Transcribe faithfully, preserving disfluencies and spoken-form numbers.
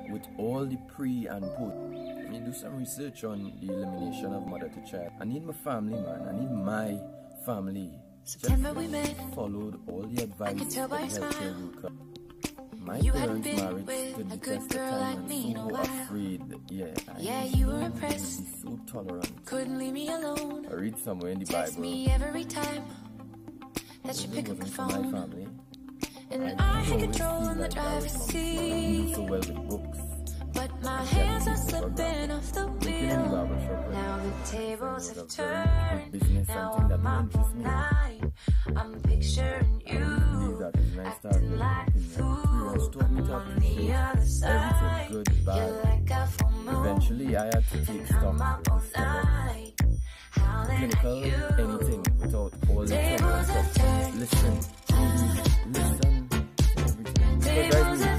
with all the pre and post. I mean, do some research on the elimination of mother to child. I need my family, man. I need my family. September we met. Followed all the advice of the healthcare worker. My You parents been married with to the a good test of girl time like and me in a so while. afraid. Yeah, I Yeah, used you to were be impressed. so tolerant. Couldn't leave me alone. I read somewhere in the Text Bible. me every time that you It pick up the wasn't for my phone. family. And I I used to had always control feel in the like I driver's was not seat. doing so well with books. But my I hands are kept reading slipping for off the Working in the wheel. barber shop, like, Now the my tables friend have was a very turned. good business, Now something that I'm didn't up interest all me. night. I'm picturing I really believe you that is when I started acting like a looking at parents fool. taught me to I'm on appreciate the other side. everything, good, You're bad. like a full moon. Eventually, I had to take stock I'm up all instead of night. Howling clinical, at you. anything, without all the Tables turbulence have of turned. listen, please, listen to everything. So guys, we